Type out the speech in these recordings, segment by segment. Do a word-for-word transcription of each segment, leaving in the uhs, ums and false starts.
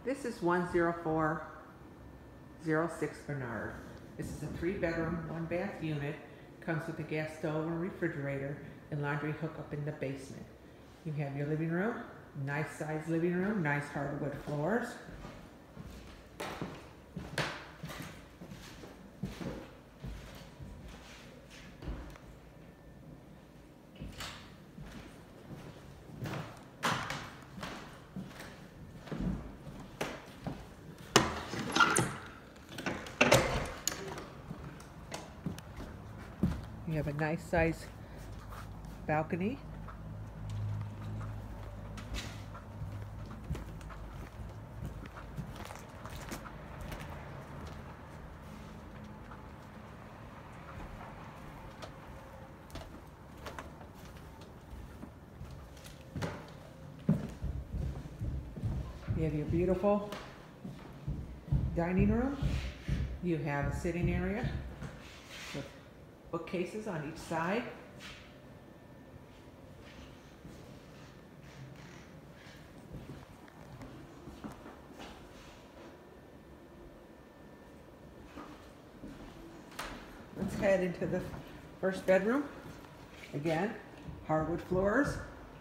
This is one zero four zero six Bernard. This is a three bedroom, one bath unit. Comes with a gas stove and refrigerator and laundry hookup in the basement. You have your living room, nice sized living room, nice hardwood floors. You have a nice size balcony. You have your beautiful dining room. You have a sitting area with bookcases on each side. Let's head into the first bedroom. Again, hardwood floors.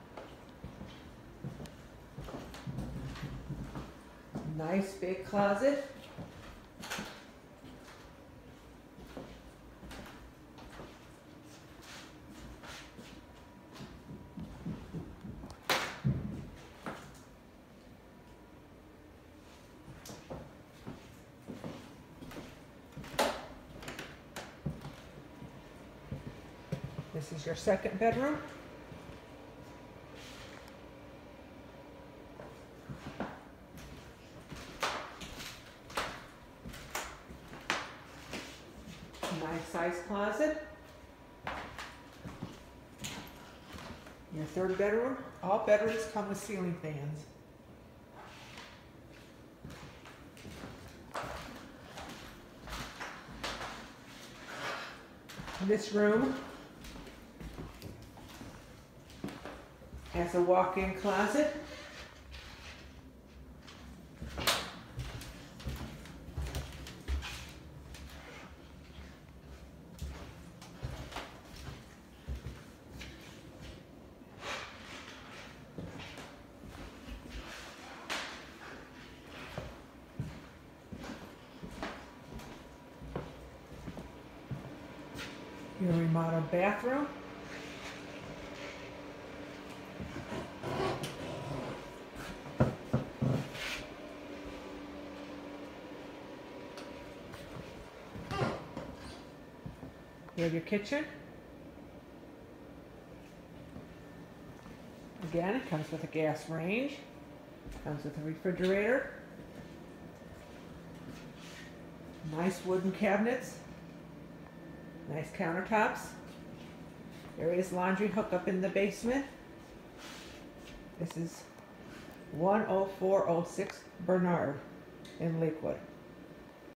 Nice big closet. This is your second bedroom. Nice size closet. Your third bedroom. All bedrooms come with ceiling fans. This room has a walk-in closet. Your remodeled bathroom. You have your kitchen. Again, it comes with a gas range. Comes with a refrigerator. Nice wooden cabinets. Nice countertops. There is laundry hookup in the basement. This is one oh four oh six Bernard in Lakewood.